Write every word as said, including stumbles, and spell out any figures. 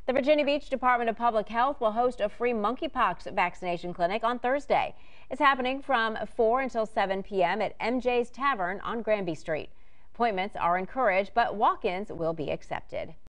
The Virginia Beach Department of Public Health will host a free monkeypox vaccination clinic on Thursday. It's happening from four until seven p m at M J's Tavern on Granby Street. Appointments are encouraged, but walk-ins will be accepted.